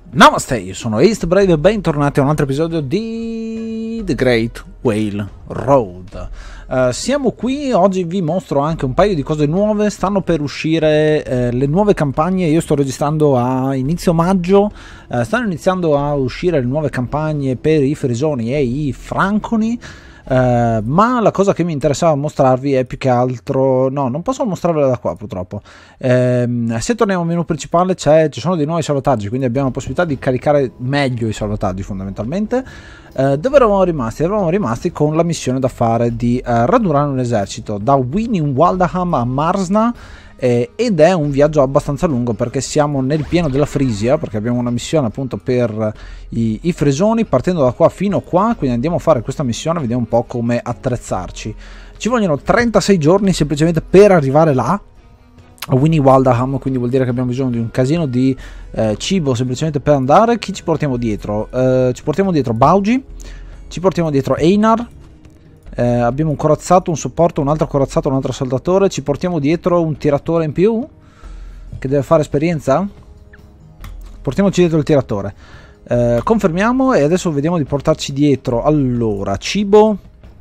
Namaste, io sono East Brave e bentornati a un altro episodio di The Great Whale Road. Siamo qui, oggi vi mostro anche un paio di cose nuove. Stanno per uscire le nuove campagne. Io sto registrando a inizio maggio. Stanno iniziando a uscire le nuove campagne per i frisoni e i franconi. Ma la cosa che mi interessava mostrarvi è più che altro, no, non posso mostrarvela da qua purtroppo. Se torniamo al menu principale ci sono dei nuovi salvataggi, quindi abbiamo la possibilità di caricare meglio i salvataggi fondamentalmente. Dove eravamo rimasti? Eravamo rimasti con la missione da fare di radunare un esercito da Winning Waldaham a Marsna. Ed è un viaggio abbastanza lungo perché siamo nel pieno della Frisia, perché abbiamo una missione appunto per i frisoni partendo da qua fino a qua, quindi andiamo a fare questa missione, vediamo un po' come attrezzarci. Ci vogliono 36 giorni semplicemente per arrivare là a Winning Waldaham, quindi vuol dire che abbiamo bisogno di un casino di cibo semplicemente per andare. Chi ci portiamo dietro? Ci portiamo dietro Baugi, ci portiamo dietro Einar. Abbiamo un corazzato, un supporto, un altro corazzato, un altro saldatore. Ci portiamo dietro un tiratore in più che deve fare esperienza. Portiamoci dietro il tiratore. Confermiamo e adesso vediamo di portarci dietro. Allora, cibo.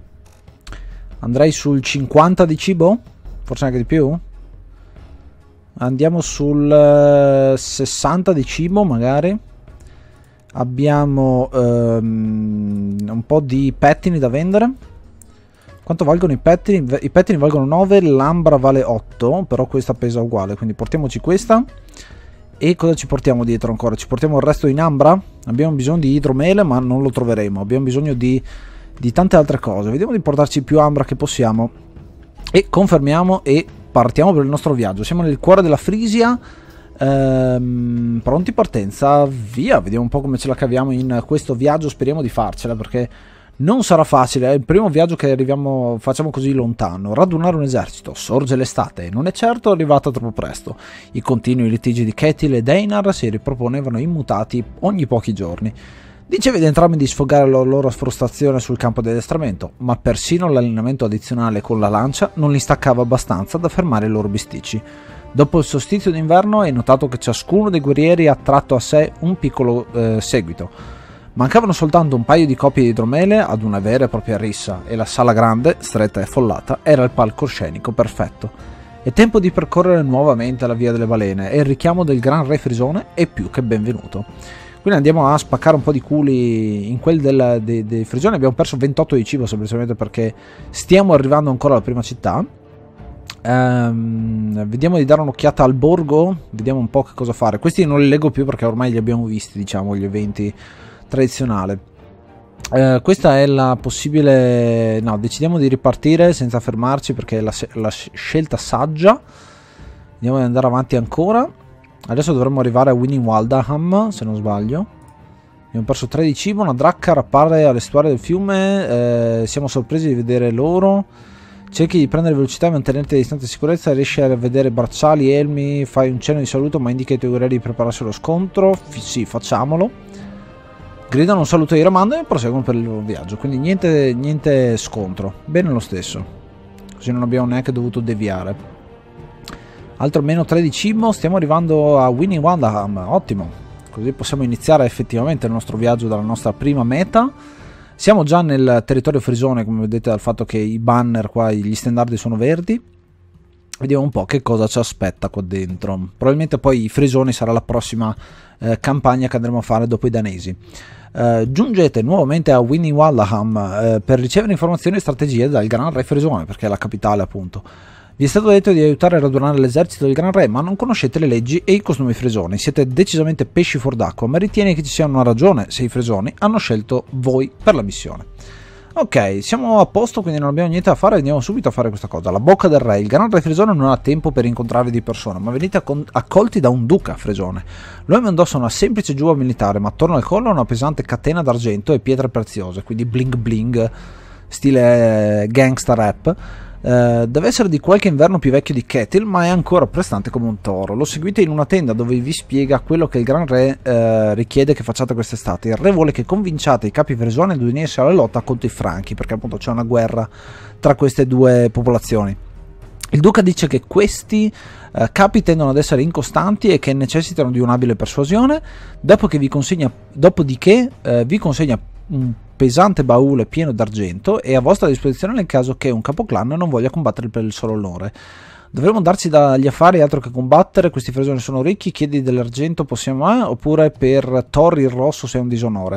Andrei sul 50 di cibo, forse anche di più. Andiamo sul 60 di cibo magari. Abbiamo un po' di pettini da vendere. Quanto valgono i pettini? I pettini valgono 9, l'ambra vale 8, però questa pesa uguale, quindi portiamoci questa. E cosa ci portiamo dietro ancora? Ci portiamo il resto in ambra? Abbiamo bisogno di idromele, ma non lo troveremo. Abbiamo bisogno di tante altre cose. Vediamo di portarci più ambra che possiamo. E confermiamo e partiamo per il nostro viaggio. Siamo nel cuore della Frisia. Pronti partenza, via. Vediamo un po' come ce la caviamo in questo viaggio. Speriamo di farcela perché non sarà facile, è il primo viaggio che facciamo così lontano. Radunare un esercito, sorge l'estate e non è certo arrivata troppo presto. I continui litigi di Ketil ed Einar si riproponevano immutati ogni pochi giorni. Dicevi di entrambi di sfogare la loro frustrazione sul campo di addestramento, ma persino l'allenamento addizionale con la lancia non li staccava abbastanza da fermare i loro bisticci. Dopo il solstizio d'inverno hai notato che ciascuno dei guerrieri ha tratto a sé un piccolo seguito. Mancavano soltanto un paio di copie di idromele ad una vera e propria rissa e la sala grande, stretta e follata, era il palcoscenico perfetto. È tempo di percorrere nuovamente la via delle balene e il richiamo del gran re frisone è più che benvenuto. Quindi andiamo a spaccare un po' di culi in quel dei frisoni. Abbiamo perso 28 di cibo semplicemente perché stiamo arrivando ancora alla prima città. Vediamo di dare un'occhiata al borgo, vediamo un po' che cosa fare. Questi non li leggo più perché ormai li abbiamo visti, diciamo, gli eventi tradizionale. Questa è la possibile. No, decidiamo di ripartire senza fermarci perché è la scelta saggia. Andiamo ad andare avanti ancora. Adesso dovremmo arrivare a Winning Waldaham, se non sbaglio. Abbiamo perso 3 di cibo. Una dracca appare all'estuario del fiume. Siamo sorpresi di vedere loro. Cerchi di prendere velocità e mantenerti a distanza di sicurezza. Riesci a vedere bracciali, elmi. Fai un cenno di saluto ma indica ai tuoi guerrieri di prepararsi allo scontro. Sì, facciamolo. Gridano un saluto di ramando e proseguono per il loro viaggio, quindi niente scontro, bene lo stesso, così non abbiamo neanche dovuto deviare. Altro meno 3 di cibo, stiamo arrivando a Winning Waldaham, ottimo, così possiamo iniziare effettivamente il nostro viaggio dalla nostra prima meta. Siamo già nel territorio frisone, come vedete dal fatto che i banner qua, gli stendardi sono verdi. Vediamo un po' che cosa ci aspetta qua dentro. Probabilmente poi i frisoni sarà la prossima campagna che andremo a fare dopo i danesi. Giungete nuovamente a Winning Waldaham per ricevere informazioni e strategie dal Gran Re Frisone, perché è la capitale appunto. Vi è stato detto di aiutare a radunare l'esercito del Gran Re, ma non conoscete le leggi e i costumi frisoni. Siete decisamente pesci fuor d'acqua, ma ritieni che ci sia una ragione se i frisoni hanno scelto voi per la missione. Ok, siamo a posto, quindi non abbiamo niente da fare, andiamo subito a fare questa cosa. La bocca del re. Il Gran Re Frisone non ha tempo per incontrarvi di persona, ma venite accolti da un duca frisone. L'uomo indossa una semplice giubba militare, ma attorno al collo una pesante catena d'argento e pietre preziose, quindi bling bling, stile gangsta rap. Deve essere di qualche inverno più vecchio di Ketil, ma è ancora prestante come un toro. Lo seguite in una tenda dove vi spiega quello che il Gran Re richiede che facciate quest'estate. Il re vuole che convinciate i capi frisoni ad unirsi alla lotta contro i franchi, perché appunto c'è una guerra tra queste due popolazioni. Il duca dice che questi capi tendono ad essere incostanti e che necessitano di un'abile persuasione, dopodiché vi consegna un pesante baule pieno d'argento e a vostra disposizione nel caso che un capoclan non voglia combattere per il solo onore. Dovremmo darci dagli affari altro che combattere, questi fresoni sono ricchi, chiedi dell'argento possiamo oppure per Thor il rosso sei un disonore.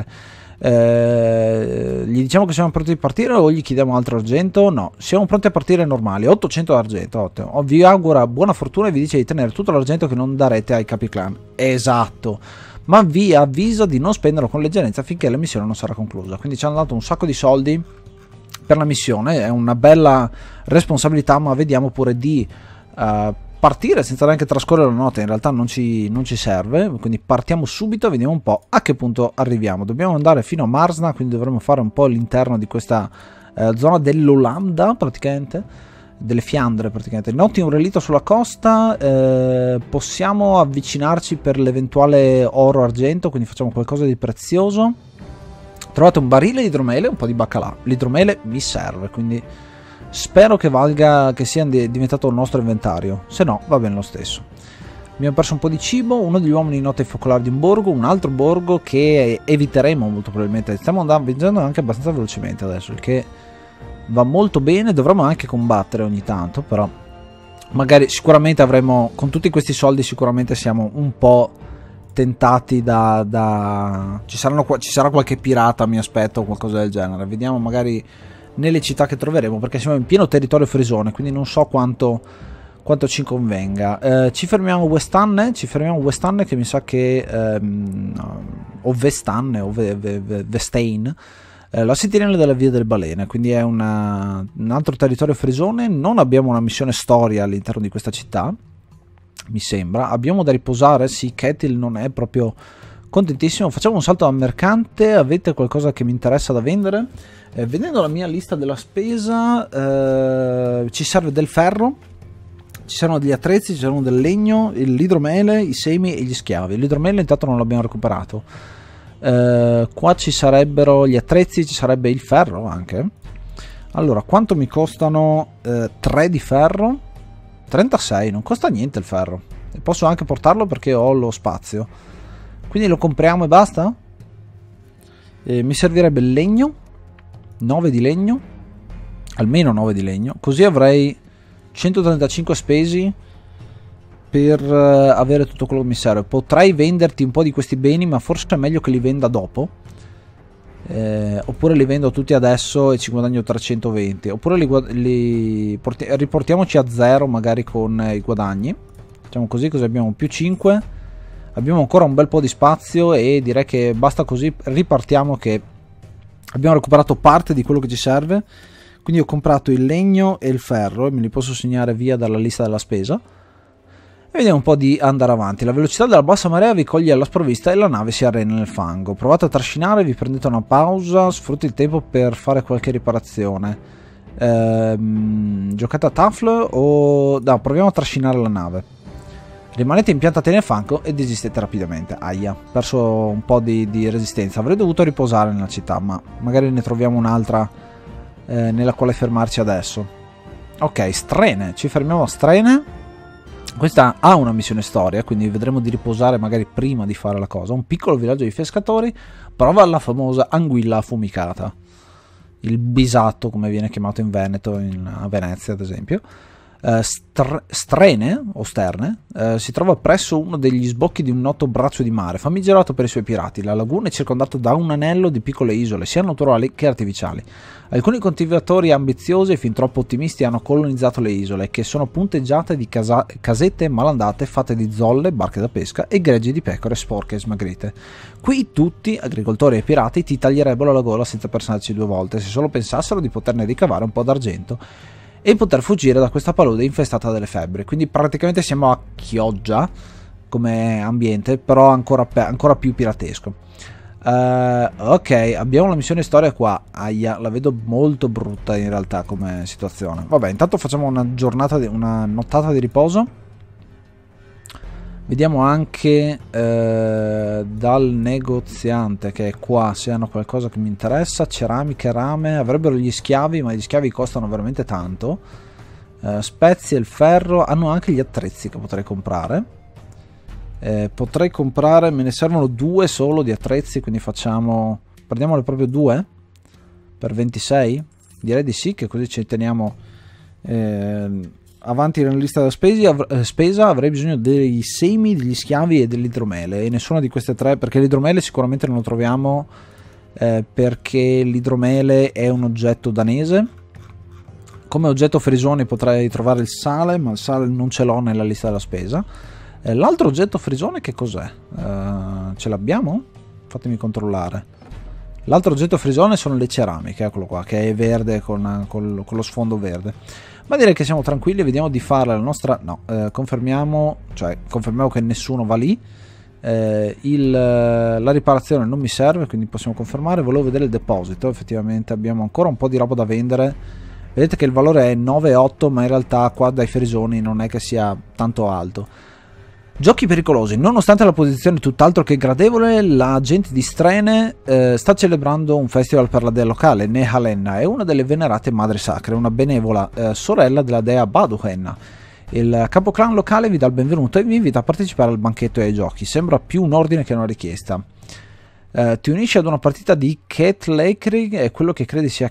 Gli diciamo che siamo pronti a partire o gli chiediamo altro argento? No, siamo pronti a partire normali, 800 d'argento, ottimo. Vi augura buona fortuna e vi dice di tenere tutto l'argento che non darete ai capi clan. Esatto, ma vi avvisa di non spenderlo con leggerezza finché la missione non sarà conclusa. Quindi ci hanno dato un sacco di soldi per la missione, è una bella responsabilità, ma vediamo pure di partire senza neanche trascorrere la notte, in realtà non ci serve, quindi partiamo subito e vediamo un po' a che punto arriviamo. Dobbiamo andare fino a Marsna, quindi dovremo fare un po' l'interno di questa zona dell'Olanda praticamente, delle Fiandre praticamente. Noti un relitto sulla costa, possiamo avvicinarci per l'eventuale oro argento, quindi facciamo qualcosa di prezioso. Trovate un barile di idromele e un po' di baccalà. L'idromele mi serve, quindi spero che valga, che sia diventato il nostro inventario, se no va bene lo stesso. Abbiamo perso un po' di cibo, uno degli uomini nota i focolari di un borgo, un altro borgo che eviteremo molto probabilmente. Stiamo vincendo anche abbastanza velocemente adesso, il che va molto bene. Dovremo anche combattere ogni tanto, però magari sicuramente avremo, con tutti questi soldi sicuramente siamo un po' tentati ci sarà qualche pirata, mi aspetto, o qualcosa del genere. Vediamo magari nelle città che troveremo, perché siamo in pieno territorio frisone, quindi non so quanto ci convenga. Ci fermiamo a West'Anne, che mi sa che o Vest'Anne o Vestein, la sentinella della via delle balene, quindi è un altro territorio frisone. Non abbiamo una missione storia all'interno di questa città, mi sembra. Abbiamo da riposare, sì, Ketil non è proprio contentissimo. Facciamo un salto al mercante. Avete qualcosa che mi interessa da vendere? Vedendo la mia lista della spesa, ci serve del ferro, ci servono degli attrezzi, ci servono del legno, l'idromele, i semi e gli schiavi. L'idromele intanto non l'abbiamo recuperato. Qua ci sarebbero gli attrezzi, ci sarebbe il ferro anche. Allora, quanto mi costano 3 di ferro? 36, non costa niente il ferro. E posso anche portarlo perché ho lo spazio. Quindi lo compriamo e basta? Mi servirebbe il legno, 9 di legno, almeno 9 di legno, così avrei 135 spesi per avere tutto quello che mi serve. Potrei venderti un po' di questi beni, ma forse è meglio che li venda dopo. Oppure li vendo tutti adesso e ci guadagno 320, oppure riportiamoci a 0 magari con i guadagni. Facciamo così abbiamo più 5, abbiamo ancora un bel po' di spazio e direi che basta così. Ripartiamo che abbiamo recuperato parte di quello che ci serve. Quindi ho comprato il legno e il ferro e me li posso segnare via dalla lista della spesa. E vediamo un po' di andare avanti. La velocità della bassa marea vi coglie alla sprovvista e la nave si arena nel fango. Provate a trascinare, vi prendete una pausa, sfrutti il tempo per fare qualche riparazione. Giocate a Tafl o... no, proviamo a trascinare la nave. Rimanete impiantati nel fango e desistete rapidamente. Aia, perso un po' di resistenza. Avrei dovuto riposare nella città, ma magari ne troviamo un'altra nella quale fermarci adesso. Ok, Strene, ci fermiamo a Strene. Questa ha una missione storia, quindi vedremo di riposare magari prima di fare la cosa. Un piccolo villaggio di pescatori prova la famosa anguilla affumicata, il bisatto come viene chiamato in Veneto, a Venezia ad esempio. Strene o Sterne si trova presso uno degli sbocchi di un noto braccio di mare famigerato per i suoi pirati. La laguna è circondata da un anello di piccole isole sia naturali che artificiali. Alcuni coltivatori ambiziosi e fin troppo ottimisti hanno colonizzato le isole, che sono punteggiate di casette malandate fatte di zolle, barche da pesca e greggi di pecore sporche e smagrite. Qui tutti, agricoltori e pirati, ti taglierebbero la gola senza pensarci due volte se solo pensassero di poterne ricavare un po' d'argento e poter fuggire da questa palude infestata dalle febbri. Quindi praticamente siamo a Chioggia come ambiente, però ancora più piratesco. Ok, abbiamo la missione storia qua. Aia, la vedo molto brutta in realtà come situazione. Vabbè, intanto facciamo una nottata di riposo. Vediamo anche dal negoziante che è qua se hanno qualcosa che mi interessa. Ceramica, rame, avrebbero gli schiavi, ma gli schiavi costano veramente tanto. spezie, il ferro. Hanno anche gli attrezzi che potrei comprare. Potrei comprare, me ne servono 2 solo di attrezzi, quindi prendiamole proprio 2 per 26. Direi di sì, che così ci teniamo avanti nella lista della spesa. Avrei bisogno dei semi, degli schiavi e dell'idromele, e nessuna di queste tre, perché l'idromele sicuramente non lo troviamo, perché l'idromele è un oggetto danese. Come oggetto frisone potrei trovare il sale, ma il sale non ce l'ho nella lista della spesa. L'altro oggetto frisone che cos'è? Ce l'abbiamo? Fatemi controllare. L'altro oggetto frisone sono le ceramiche, eccolo qua, che è verde con lo sfondo verde. Ma direi che siamo tranquilli, vediamo di fare la nostra... No, confermiamo che nessuno va lì. La riparazione non mi serve, quindi possiamo confermare. Volevo vedere il deposito, effettivamente abbiamo ancora un po' di roba da vendere. Vedete che il valore è 9,8, ma in realtà qua dai frisoni non è che sia tanto alto. Giochi pericolosi. Nonostante la posizione tutt'altro che gradevole, la gente di Strene sta celebrando un festival per la dea locale, Nehalenna, è una delle venerate madri sacre, una benevola sorella della dea Baduhenna. Il capoclan locale vi dà il benvenuto e vi invita a partecipare al banchetto e ai giochi. Sembra più un ordine che una richiesta. Ti unisci ad una partita di Ketleikrig, è quello che credi sia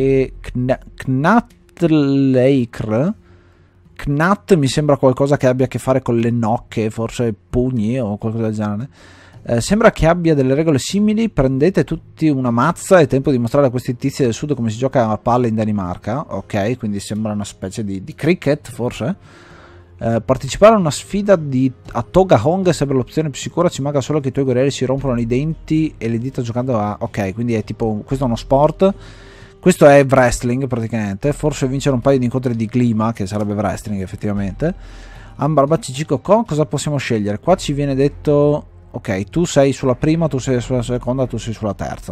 Knatleikr. Knat mi sembra qualcosa che abbia a che fare con le nocche, forse pugni o qualcosa del genere. Sembra che abbia delle regole simili. Prendete tutti una mazza, è tempo di mostrare a questi tizi del sud come si gioca a palle in Danimarca. Ok, quindi sembra una specie di cricket forse. Partecipare a una sfida a Toga Hong sembra l'opzione più sicura, ci manca solo che i tuoi guerrieri si rompono i denti e le dita giocando a... Ok, quindi è tipo, questo è uno sport. Questo è wrestling praticamente, forse vincere un paio di incontri di clima, che sarebbe wrestling effettivamente. Ambarba Cicicocò, cosa possiamo scegliere? Qua ci viene detto, ok, tu sei sulla prima, tu sei sulla seconda, tu sei sulla terza.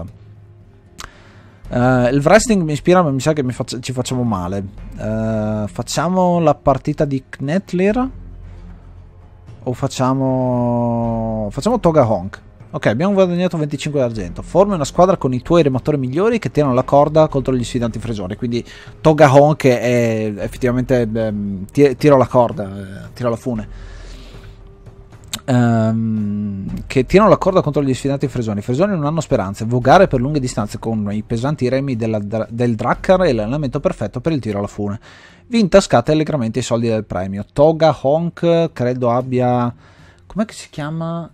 Il wrestling mi ispira, ma mi sa che ci facciamo male. Facciamo la partita di Knetlir o facciamo Toga Honk? Ok, abbiamo guadagnato 25 d'argento. Formi una squadra con i tuoi rematori migliori che tirano la corda contro gli sfidanti frisoni. Quindi Toga Honk è effettivamente tiro la corda, tiro la fune. Che tirano la corda contro gli sfidanti frisoni. I frisoni non hanno speranze. Vogare per lunghe distanze con i pesanti remi del Drakkar è l'allenamento perfetto per il tiro alla fune. Vi intascate allegramente i soldi del premio. Toga Honk credo abbia... Com'è che si chiama?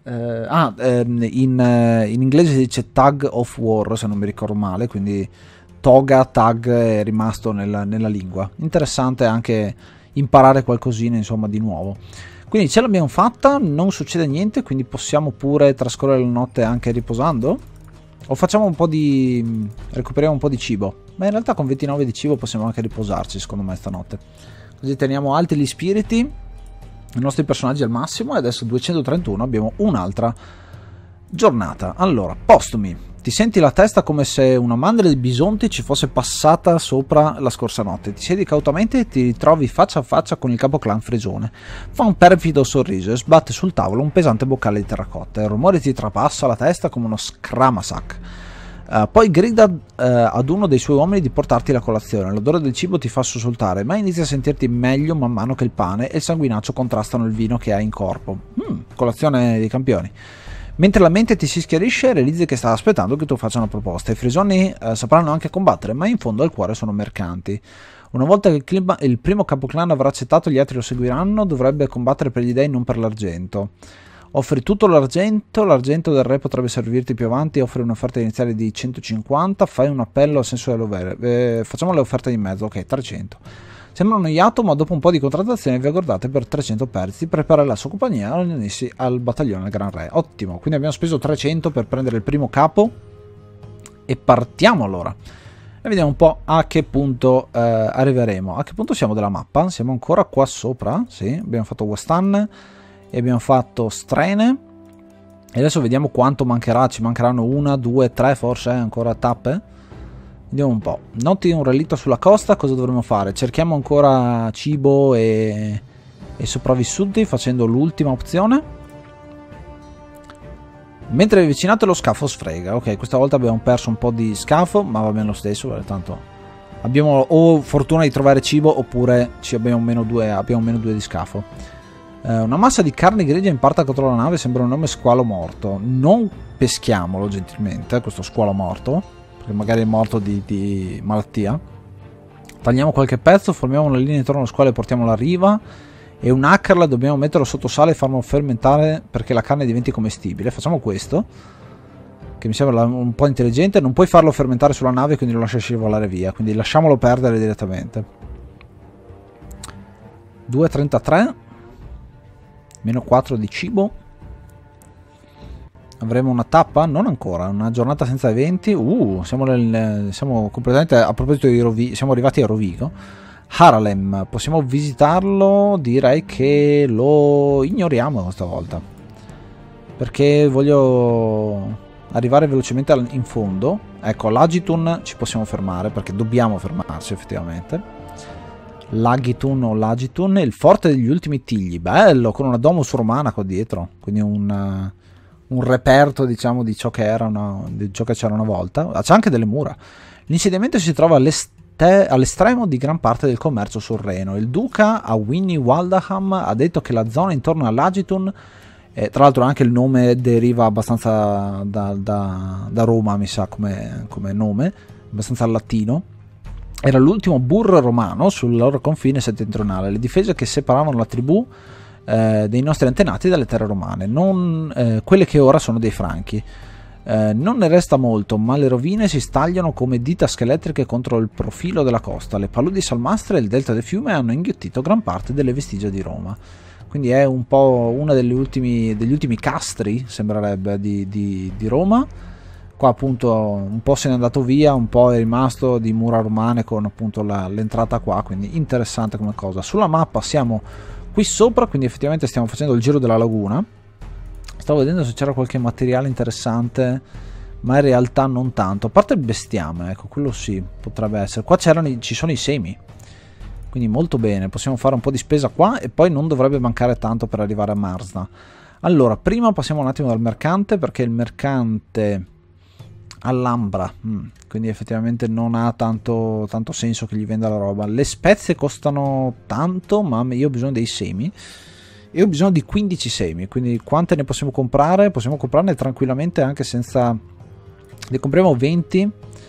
In inglese si dice Tag of War, se non mi ricordo male, quindi toga, tag è rimasto nella lingua. Interessante anche imparare qualcosina, insomma, di nuovo. Quindi ce l'abbiamo fatta, non succede niente, quindi possiamo pure trascorrere la notte anche riposando? O facciamo un po' di... recuperiamo un po' di cibo? Ma in realtà con 29 di cibo possiamo anche riposarci, secondo me, stanotte. Così teniamo alti gli spiriti, i nostri personaggi al massimo, e adesso 231 abbiamo un'altra giornata. Allora, postumi. Ti senti la testa come se una mandria di bisonti ci fosse passata sopra la scorsa notte. Ti siedi cautamente e ti ritrovi faccia a faccia con il capoclan frisone. Fa un perfido sorriso e sbatte sul tavolo un pesante boccale di terracotta. Il rumore ti trapassa la testa come uno scramasac. Poi grida ad uno dei suoi uomini di portarti la colazione. L'odore del cibo ti fa sussultare, ma inizi a sentirti meglio man mano che il pane e il sanguinaccio contrastano il vino che hai in corpo. Colazione dei campioni. Mentre la mente ti si schiarisce, realizzi che sta aspettando che tu faccia una proposta. I frisoni sapranno anche combattere, ma in fondo al cuore sono mercanti. Una volta che il primo capoclan avrà accettato, gli altri lo seguiranno. Dovrebbe combattere per gli dei, non per l'argento. Offri tutto l'argento del re potrebbe servirti più avanti. Offri un'offerta iniziale di 150. Fai un appello al senso dell'overe. Facciamo le offerte di mezzo, ok, 300. Sembra annoiato, ma dopo un po' di contrattazione vi aggordate per 300 perzi per preparare la sua compagnia e unirsi al battaglione del Gran Re. Ottimo, quindi abbiamo speso 300 per prendere il primo capo e partiamo allora. E vediamo un po' a che punto arriveremo. A che punto siamo della mappa? Siamo ancora qua sopra, sì, abbiamo fatto Westan e abbiamo fatto Strene. E adesso vediamo quanto mancherà. Ci mancheranno 1, 2, 3 forse ancora tappe. Vediamo un po'. Noti un relitto sulla costa, cosa dovremmo fare? Cerchiamo ancora cibo e sopravvissuti facendo l'ultima opzione. Mentre vi avvicinate lo scafo sfrega. Ok, questa volta abbiamo perso un po' di scafo, ma va bene lo stesso, tanto Abbiamo o fortuna di trovare cibo oppure abbiamo meno 2 di scafo. Una massa di carne grigia imparta contro la nave, sembra un nome squalo morto. Non peschiamolo gentilmente, questo squalo morto, perché magari è morto di malattia. Tagliamo qualche pezzo, formiamo una linea intorno allo squalo e portiamolo a riva. E un hackerla dobbiamo metterlo sotto sale e farlo fermentare perché la carne diventi commestibile. Facciamo questo, che mi sembra un po' intelligente. Non puoi farlo fermentare sulla nave, quindi lo lascia scivolare via, quindi lasciamolo perdere direttamente. 2,33 meno 4 di cibo. Avremo una tappa? Non ancora, una giornata senza eventi. Siamo completamente, a proposito di Rovigo, siamo arrivati a Rovigo. Haralem, possiamo visitarlo? Direi che lo ignoriamo questa volta, perché voglio arrivare velocemente in fondo. Ecco, l'Agitun ci possiamo fermare, perché dobbiamo fermarci effettivamente. L'Agitun o l'Agitun, il forte degli ultimi tigli, bello, con una domus romana qua dietro, quindi un reperto, diciamo, di ciò che era di ciò che c'era una volta. C'è anche delle mura. L'insediamento si trova all'estremo di gran parte del commercio sul Reno. Il duca a Winnie Waldaham ha detto che la zona intorno all'Agitun, tra l'altro anche il nome deriva abbastanza da Roma, mi sa, come nome, abbastanza latino. Era l'ultimo burro romano sul loro confine settentrionale, le difese che separavano la tribù dei nostri antenati dalle terre romane, non quelle che ora sono dei franchi. Non ne resta molto, ma le rovine si stagliano come dita scheletriche contro il profilo della costa. Le paludi salmastre e il delta del fiume hanno inghiottito gran parte delle vestigia di Roma. Quindi è un po' uno degli ultimi castri, sembrerebbe, di Roma. Qua appunto un po' se n'è andato via, un po' è rimasto di mura romane con appunto l'entrata qua, quindi interessante come cosa. Sulla mappa siamo qui sopra, quindi effettivamente stiamo facendo il giro della laguna. Stavo vedendo se c'era qualche materiale interessante, ma in realtà non tanto, a parte il bestiame, ecco, quello sì, potrebbe essere. Qua ci sono i semi, quindi molto bene, possiamo fare un po' di spesa qua e poi non dovrebbe mancare tanto per arrivare a Marsda. Allora, prima passiamo un attimo dal mercante, perché il mercante all'Ambra, quindi effettivamente non ha tanto senso che gli venda la roba. Le spezie costano tanto, ma io ho bisogno dei semi e ho bisogno di 15 semi, quindi quante ne possiamo comprare? Possiamo comprarne tranquillamente anche senza... Ne compriamo 20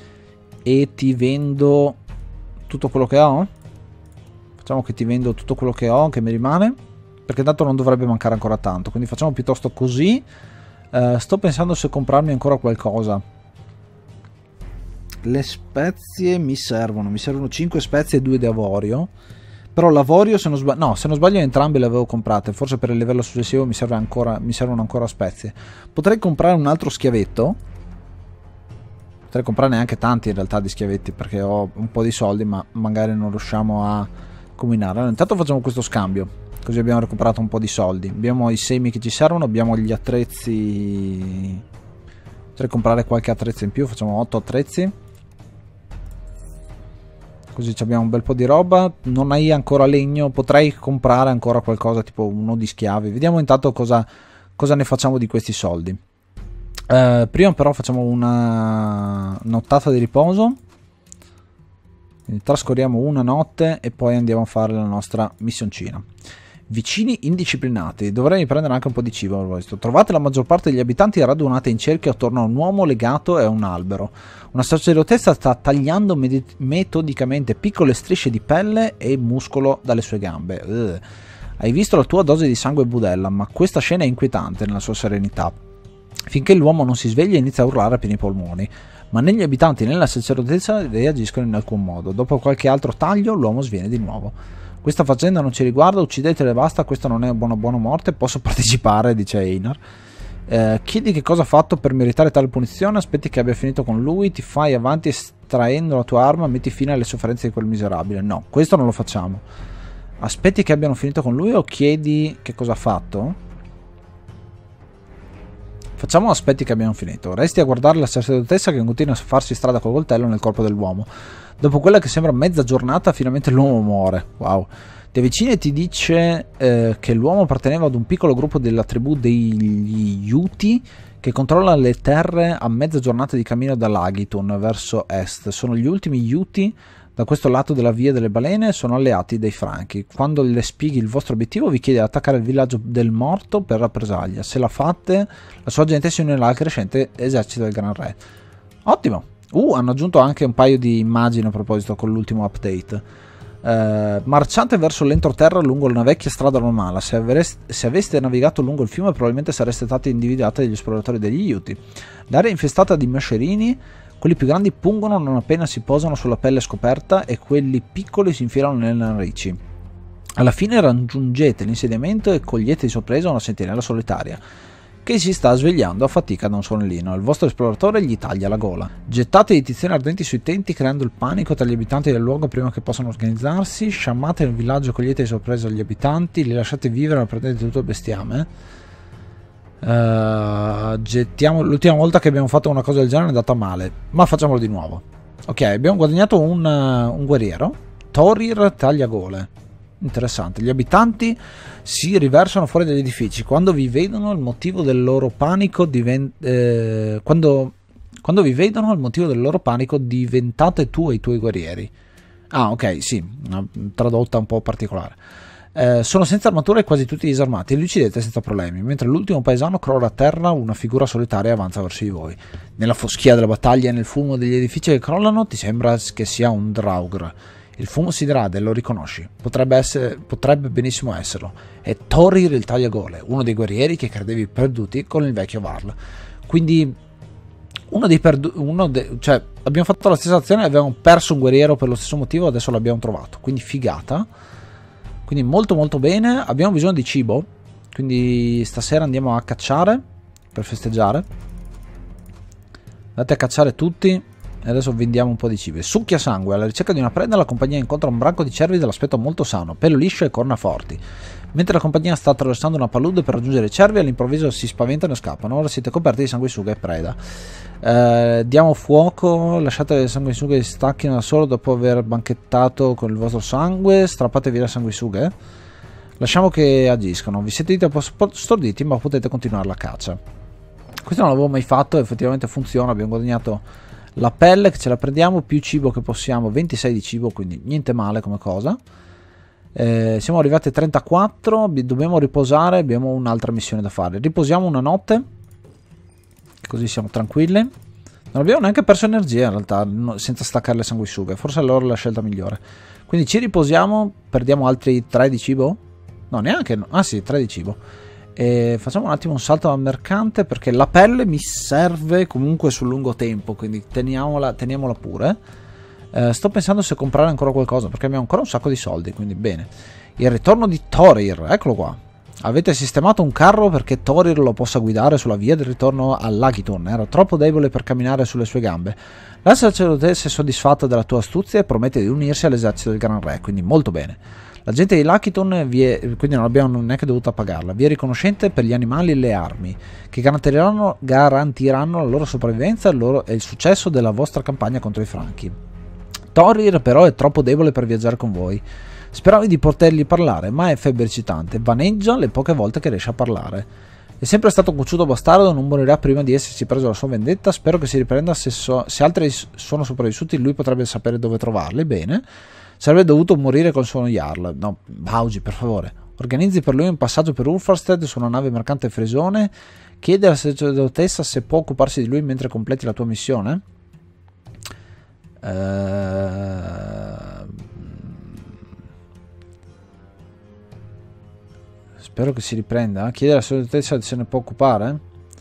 e ti vendo tutto quello che ho. Facciamo che ti vendo tutto quello che ho, che mi rimane, perché tanto non dovrebbe mancare ancora tanto, quindi facciamo piuttosto così. Sto pensando se comprarmi ancora qualcosa. Le spezie mi servono 5 spezie e 2 di avorio, però l'avorio, se non sbaglio entrambe le avevo comprate, forse per il livello successivo mi servono ancora spezie. Potrei comprare un altro schiavetto, potrei comprarne anche tanti in realtà di schiavetti, perché ho un po' di soldi, ma magari non riusciamo a combinare. Allora, intanto facciamo questo scambio, così abbiamo recuperato un po' di soldi. Abbiamo i semi che ci servono, abbiamo gli attrezzi, potrei comprare qualche attrezzo in più, facciamo 8 attrezzi, così abbiamo un bel po' di roba. Non hai ancora legno, potrei comprare ancora qualcosa, tipo uno di schiavi. Vediamo intanto cosa ne facciamo di questi soldi. Prima però facciamo una nottata di riposo, quindi trascorriamo una notte e poi andiamo a fare la nostra missioncina. Vicini indisciplinati, dovrei prendere anche un po' di cibo. Trovate la maggior parte degli abitanti radunati in cerchio attorno a un uomo legato e a un albero. Una sacerdotessa sta tagliando metodicamente piccole strisce di pelle e muscolo dalle sue gambe. Hai visto la tua dose di sangue budella, ma questa scena è inquietante nella sua serenità. Finché l'uomo non si sveglia inizia a urlare a pieni polmoni, ma né gli abitanti né la sacerdotessa reagiscono in alcun modo. Dopo qualche altro taglio l'uomo sviene di nuovo. Questa faccenda non ci riguarda, uccidetele e basta, questa non è buona morte, posso partecipare, dice Einar. Chiedi che cosa ha fatto per meritare tale punizione, aspetti che abbia finito con lui, ti fai avanti estraendo la tua arma, metti fine alle sofferenze di quel miserabile. No, questo non lo facciamo. Aspetti che abbiano finito con lui o chiedi che cosa ha fatto? Facciamo aspetti che abbiano finito. Resti a guardare la sacerdotessa che continua a farsi strada col coltello nel corpo dell'uomo. Dopo quella che sembra mezza giornata, finalmente l'uomo muore. Wow. Ti avvicina e ti dice che l'uomo apparteneva ad un piccolo gruppo della tribù degli Yuti che controlla le terre a mezza giornata di cammino dall'Agitun verso est. Sono gli ultimi Yuti da questo lato della via delle balene sono alleati dei Franchi. Quando le spieghi il vostro obiettivo vi chiede di attaccare il villaggio del morto per rappresaglia. Se la fate, la sua gente si unirà al crescente esercito del Gran Re. Ottimo! Hanno aggiunto anche un paio di immagini a proposito con l'ultimo update. Marciate verso l'entroterra lungo una vecchia strada romana. Se aveste navigato lungo il fiume probabilmente sareste stati individuati dagli esploratori degli Iuti. L'area è infestata di moscerini. Quelli più grandi pungono non appena si posano sulla pelle scoperta e quelli piccoli si infilano nelle narici. Alla fine raggiungete l'insediamento e cogliete di sorpresa una sentinella solitaria che si sta svegliando a fatica da un sonnellino. Il vostro esploratore gli taglia la gola. Gettate di tizioni ardenti sui tenti creando il panico tra gli abitanti del luogo prima che possano organizzarsi. Sciammate nel villaggio, cogliete di sorpresa gli abitanti, li lasciate vivere e prendete tutto il bestiame. L'ultima volta che abbiamo fatto una cosa del genere è andata male, ma facciamolo di nuovo. Ok, abbiamo guadagnato un guerriero. Thorir Tagliagole. Interessante. Gli abitanti si riversano fuori dagli edifici. Quando vi vedono il motivo del loro panico quando vi vedono il motivo del loro panico diventate tu e i tuoi guerrieri. Ah, ok, sì, una tradotta un po' particolare. Sono senza armatura e quasi tutti disarmati. Li uccidete senza problemi. Mentre l'ultimo paesano crolla a terra, una figura solitaria avanza verso di voi. Nella foschia della battaglia e nel fumo degli edifici che crollano, ti sembra che sia un Draugr. Il fumo si dirade, lo riconosci. Potrebbe benissimo esserlo. È Thorir il Tagliagole, uno dei guerrieri che credevi perduti con il vecchio Varl. Quindi cioè, abbiamo fatto la stessa azione e avevamo perso un guerriero per lo stesso motivo, adesso l'abbiamo trovato. Quindi figata. Quindi molto molto bene. Abbiamo bisogno di cibo, quindi stasera andiamo a cacciare per festeggiare. Andate a cacciare tutti e adesso vendiamo un po' di cibo. Succhia sangue. Alla ricerca di una preda la compagnia incontra un branco di cervi dall'aspetto molto sano, pelo liscio e corna forti. Mentre la compagnia sta attraversando una palude per raggiungere i cervi, all'improvviso si spaventano e scappano. Ora siete coperti di sanguisuga e preda. Diamo fuoco, lasciate le sanguisughe che stacchino da solo dopo aver banchettato con il vostro sangue. Strappatevi le sanguisughe. Lasciamo che agiscano. Vi sentite un po' storditi, ma potete continuare la caccia. Questo non l'avevo mai fatto, effettivamente funziona. Abbiamo guadagnato la pelle che ce la prendiamo, più cibo che possiamo, 26 di cibo, quindi niente male come cosa. Siamo arrivati a 34, dobbiamo riposare, abbiamo un'altra missione da fare. Riposiamo una notte, così siamo tranquilli. Non abbiamo neanche perso energia in realtà, senza staccare le sanguisughe, forse allora è la scelta migliore. Quindi ci riposiamo, perdiamo altri 3 di cibo? No, neanche, ah sì, 3 di cibo. E facciamo un attimo un salto al mercante perché la pelle mi serve comunque sul lungo tempo, quindi teniamola pure. Sto pensando se comprare ancora qualcosa perché abbiamo ancora un sacco di soldi, quindi bene. Il ritorno di Thorir, eccolo qua. Avete sistemato un carro perché Thorir lo possa guidare sulla via del ritorno a Lagiton. Era troppo debole per camminare sulle sue gambe. La sacerdotessa è soddisfatta della tua astuzia e promette di unirsi all'esercito del Gran Re, quindi molto bene. La gente di Lakiton quindi non abbiamo neanche dovuto pagarla. Vi è riconoscente per gli animali e le armi, che garantiranno la loro sopravvivenza e il successo della vostra campagna contro i Franchi. Thorir però è troppo debole per viaggiare con voi. Speravi di potergli parlare, ma è febbricitante. Vaneggia le poche volte che riesce a parlare. È sempre stato un cocciuto bastardo, non morirà prima di essersi preso la sua vendetta. Spero che si riprenda. Se altri sono sopravvissuti, lui potrebbe sapere dove trovarli. Bene. Sarebbe dovuto morire col suo Jarl. No, Baugi, per favore. Organizzi per lui un passaggio per Ulfarsted su una nave mercante fresone. Chiede alla sacerdotessa se può occuparsi di lui mentre completi la tua missione. Spero che si riprenda. Chiede alla sacerdotessa se ne può occupare.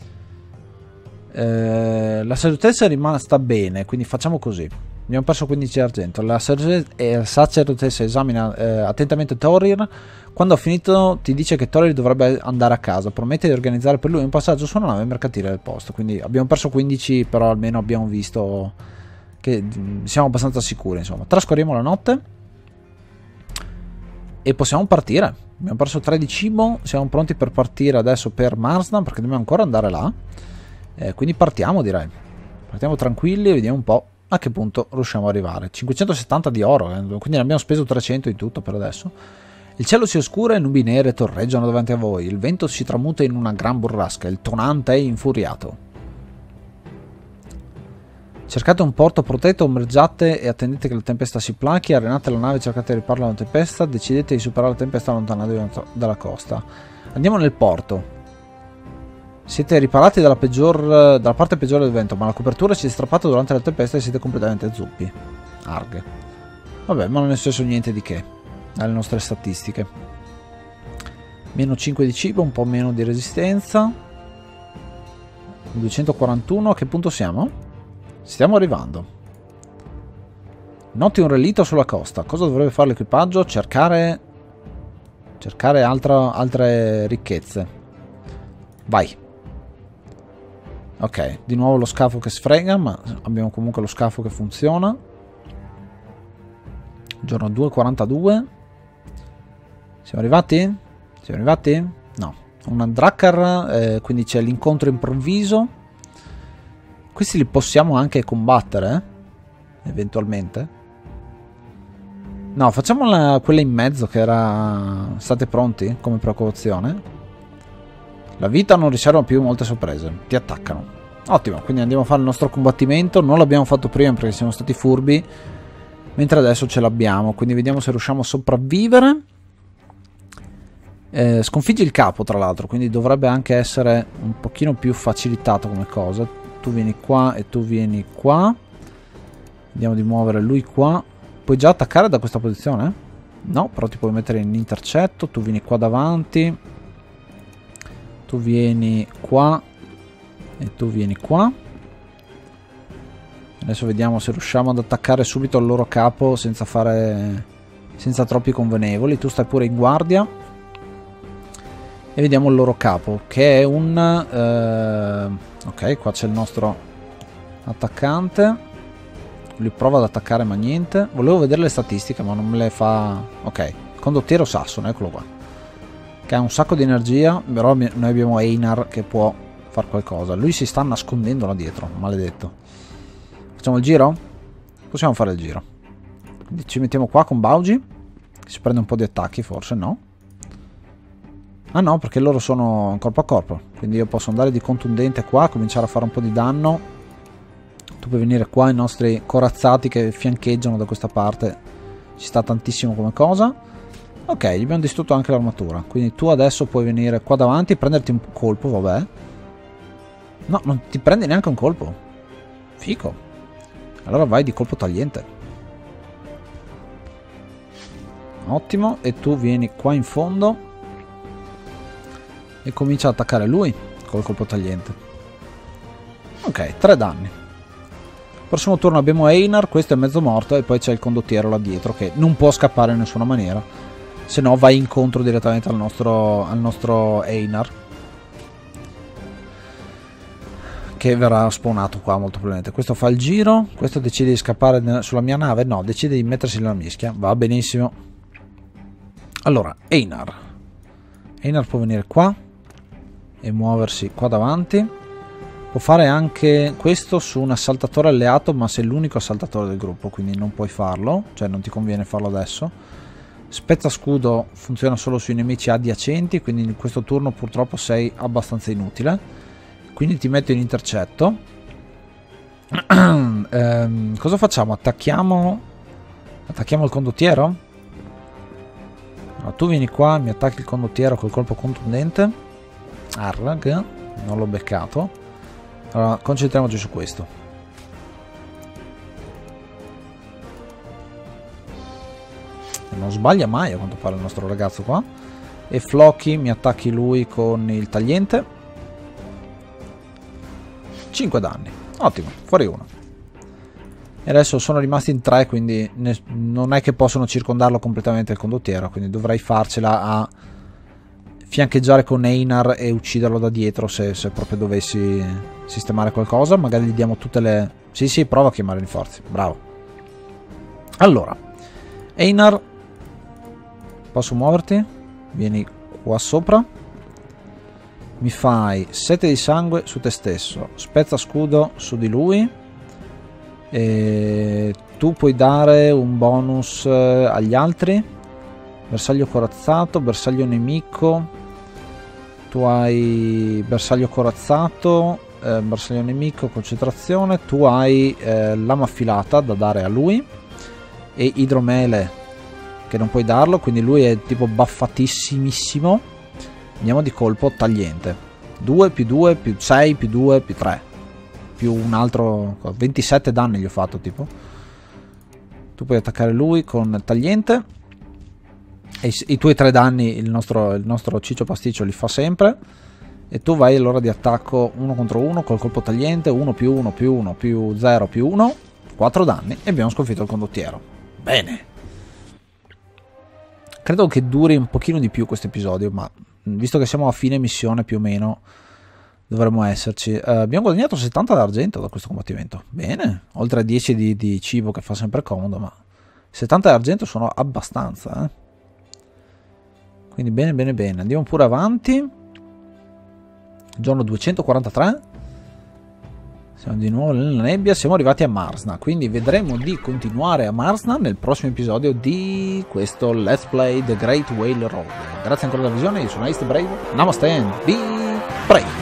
La sacerdotessa è rimasta bene, quindi facciamo così. Abbiamo perso 15 argento. La sacerdotessa esamina attentamente Thorir. Quando ha finito ti dice che Thorir dovrebbe andare a casa. Promette di organizzare per lui un passaggio su una nave mercantile del posto. Quindi abbiamo perso 15, però almeno abbiamo visto che siamo abbastanza sicuri, insomma. Trascorriamo la notte e possiamo partire. Abbiamo perso 3 di cibo. Siamo pronti per partire adesso per Marsden, perché dobbiamo ancora andare là. Quindi partiamo, direi. Partiamo tranquilli e vediamo un po' a che punto riusciamo ad arrivare. 570 di oro, quindi ne abbiamo speso 300 in tutto per adesso. Il cielo si oscura e nubi nere torreggiano davanti a voi. Il vento si tramuta in una gran burrasca. Il tonante è infuriato. Cercate un porto protetto, ombreggiate e attendete che la tempesta si plachi, arenate la nave, cercate di riparare dalla tempesta, decidete di superare la tempesta allontanatevi dalla costa. Andiamo nel porto. Siete riparati dalla parte peggiore del vento, ma la copertura si è strappata durante la tempesta e siete completamente zuppi. Arg. Vabbè, ma non è successo niente di che alle nostre statistiche. Meno 5 di cibo, un po' meno di resistenza. 241, a che punto siamo? Stiamo arrivando. Noti un relitto sulla costa. Cosa dovrebbe fare l'equipaggio? Cercare altre ricchezze. Vai. Ok, di nuovo lo scafo che sfrega, ma abbiamo comunque lo scafo che funziona. Giorno 2:42. Siamo arrivati? Siamo arrivati? No. Una Drakkar, quindi c'è l'incontro improvviso. Questi li possiamo anche combattere, eventualmente. No, facciamo quella in mezzo che era... State pronti come precauzione? La vita non riserva più molte sorprese. Ti attaccano. Ottimo, quindi andiamo a fare il nostro combattimento. Non l'abbiamo fatto prima perché siamo stati furbi, mentre adesso ce l'abbiamo. Quindi vediamo se riusciamo a sopravvivere. Sconfiggi il capo, tra l'altro, quindi dovrebbe anche essere un pochino più facilitato come cosa. Tu vieni qua e tu vieni qua. Vediamo di muovere lui qua. Puoi già attaccare da questa posizione? No, però ti puoi mettere in intercetto. Tu vieni qua davanti. Tu vieni qua. E tu vieni qua. Adesso vediamo se riusciamo ad attaccare subito il loro capo senza troppi convenevoli. Tu stai pure in guardia. E vediamo il loro capo, che è un... ok, qua c'è il nostro attaccante. Lui prova ad attaccare ma niente. Volevo vedere le statistiche ma non me le fa... Ok, condottiero Sasson, eccolo qua, che ha un sacco di energia. Però noi abbiamo Einar che può fare qualcosa. Lui si sta nascondendo là dietro, maledetto. Facciamo il giro? Possiamo fare il giro. Quindi ci mettiamo qua con Baugi, che si prende un po' di attacchi, forse no? Ah no, perché loro sono corpo a corpo, quindi io posso andare di contundente qua, cominciare a fare un po' di danno. Tu puoi venire qua, i nostri corazzati che fiancheggiano da questa parte, ci sta tantissimo come cosa. Ok, gli abbiamo distrutto anche l'armatura, quindi tu adesso puoi venire qua davanti e prenderti un colpo, vabbè. No, non ti prendi neanche un colpo. Fico. Allora vai di colpo tagliente. Ottimo, e tu vieni qua in fondo e comincia ad attaccare lui col colpo tagliente. Ok, 3 danni. Prossimo turno abbiamo Einar, questo è mezzo morto, e poi c'è il condottiero là dietro che non può scappare in nessuna maniera, se no vai incontro direttamente al nostro Einar, che verrà spawnato qua molto probabilmente. Questo fa il giro, questo decide di scappare sulla mia nave, no, decide di mettersi nella mischia, va benissimo. Allora, Einar può venire qua e muoversi qua davanti. Può fare anche questo su un assaltatore alleato, ma sei l'unico assaltatore del gruppo, quindi non puoi farlo, cioè non ti conviene farlo adesso. Spezzascudo funziona solo sui nemici adiacenti, quindi in questo turno purtroppo sei abbastanza inutile, quindi ti metto in intercetto. Cosa facciamo? Attacchiamo il condottiero? Allora, tu vieni qua, mi attacchi il condottiero col colpo contundente. Arrag, non l'ho beccato. Allora, concentriamoci su questo. Non sbaglia mai a quanto pare il nostro ragazzo qua. E Floki, mi attacchi lui con il tagliente. 5 danni. Ottimo, fuori uno. E adesso sono rimasti in 3, quindi non è che possono circondarlo completamente il condottiero, quindi dovrei farcela a fiancheggiare con Einar e ucciderlo da dietro se proprio dovessi sistemare qualcosa. Magari gli diamo tutte le... Sì, prova a chiamare rinforzi, bravo. Allora, Einar, posso muoverti? Vieni qua sopra. Mi fai 7 di sangue su te stesso, spezza scudo su di lui. E tu puoi dare un bonus agli altri. Bersaglio corazzato, bersaglio nemico. Tu hai bersaglio corazzato bersaglio nemico, concentrazione. Tu hai lama affilata da dare a lui e idromele che non puoi darlo, quindi lui è tipo buffatissimissimo. Andiamo di colpo tagliente, 2 più 2 più 6 più 2 più 3 più un altro 27 danni gli ho fatto tipo. Tu puoi attaccare lui con tagliente e i tuoi 3 danni il nostro ciccio pasticcio li fa sempre. E tu vai allora di attacco 1 contro 1 col colpo tagliente, 1 più 1 più 1 più 0 più 1, 4 danni e abbiamo sconfitto il condottiero. Bene. Credo che duri un pochino di più questo episodio, ma visto che siamo a fine missione più o meno dovremmo esserci. Abbiamo guadagnato 70 d'argento da questo combattimento. Bene, oltre a 10 di cibo che fa sempre comodo, ma 70 d'argento sono abbastanza, Quindi bene bene bene. Andiamo pure avanti. Giorno 243. Siamo di nuovo nella nebbia. Siamo arrivati a Marsna, quindi vedremo di continuare a Marsna nel prossimo episodio di questo Let's Play The Great Whale Road. Grazie ancora della visione. Io sono Ace the Brave. Namaste and be brave.